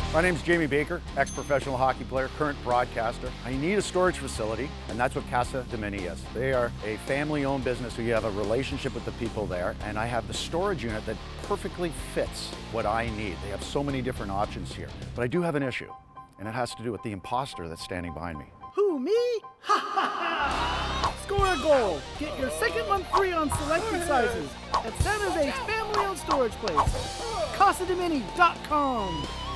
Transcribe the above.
My name's Jamie Baker, ex-professional hockey player, current broadcaster. I need a storage facility, and that's what Casa is. They are a family-owned business, so you have a relationship with the people there, and I have the storage unit that perfectly fits what I need. They have so many different options here. But I do have an issue, and it has to do with the imposter that's standing behind me. Who, me? Ha ha ha! Score a goal! Get your second month free on selected sizes at San Jose's family-owned storage place, CasaDemini.com.